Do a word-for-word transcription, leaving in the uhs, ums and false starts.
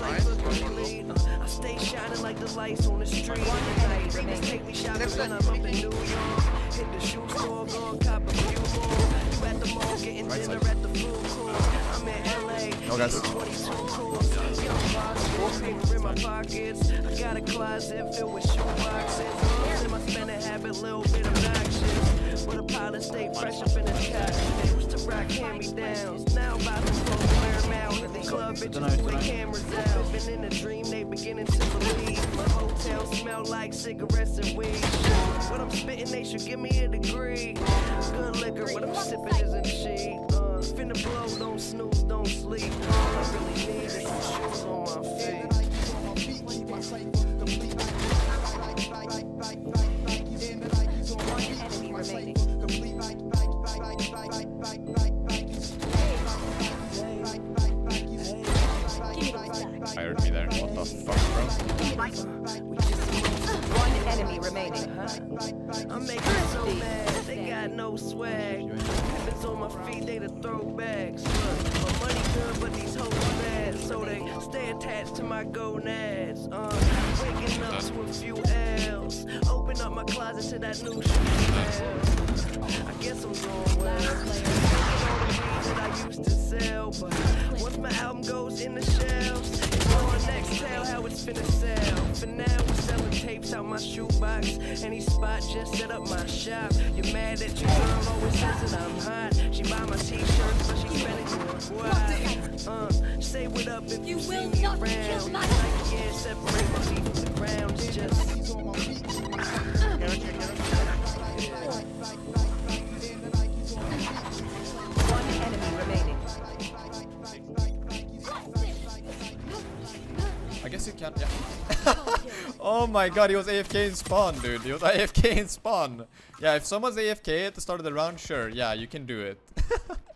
Nice. I stay shining like the lights on the street. Take me shopping when I'm up in New York. Hit the shoe store, go and cop a few more. You at the mall getting dinner at the food court. I'm in L A. No, guys. twenty-two course. Young box, paper in my pockets. I got a closet filled with shoe boxes. In my spending habit, little bit obnoxious. But a pilot stay fresh up in the cat. They used to rock hand-me-downs. Now about to go wear them out. In the club, bitches with cameras out. Been in a dream, they beginning to believe. My hotel smell like cigarettes and weed. What I'm spitting, they should give me a degree. Good liquor, what I'm sipping isn't cheap. Uh, finna blow, don't snooze, don't sleep. All I really need is some shoes on my feet. Fired me there. What the fuck, bro? One enemy remaining. I'm making so mad, they got no swag. It's on my feet, they the throwbacks. Look, my money good, but these hoes bad, so they stay attached to my gonads. Uh, waking up to a few L's. Open up my closet to that new shit. I guess I'm going well. That I used to sell, but once my album goes in the shelves, it's on next tell how it's finna sell. For now, we're selling tapes out my shoebox. Any spot, just set up my shop. You're mad that your girl always says that I'm hot. She buy my t-shirts, but she's spending it wide. Uh, say what up if you, you see me around. I can't separate my feet from the ground. It's just. I guess you can, yeah. Oh my god, he was A F K in spawn, dude. He was A F K in spawn. Yeah, if someone's A F K at the start of the round, sure, yeah, you can do it.